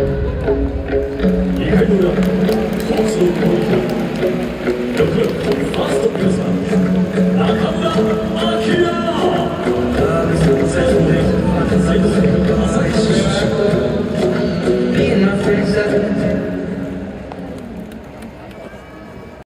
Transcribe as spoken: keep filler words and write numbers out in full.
回の裏、ホークスの攻撃だ。ろくばんファーストベースマン中村晃。最初のレイジ、サイドセンター浅井出身。